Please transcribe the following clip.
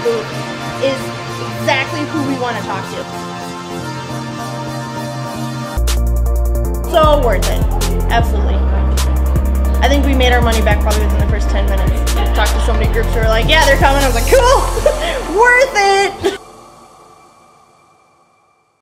booth is exactly who we want to talk to. So worth it. Absolutely. I think we made our money back probably within the first 10 minutes. Talked to so many groups who were like, yeah, they're coming. I was like, cool, worth it.